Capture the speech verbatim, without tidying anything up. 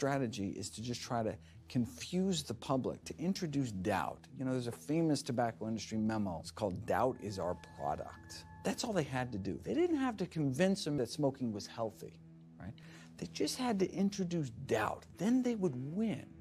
strategy is to just try to confuse the public, to introduce doubt. You know, there's a famous tobacco industry memo. It's called "Doubt is Our Product." That's all they had to do. They didn't have to convince them that smoking was healthy, right? They just had to introduce doubt. Then they would win.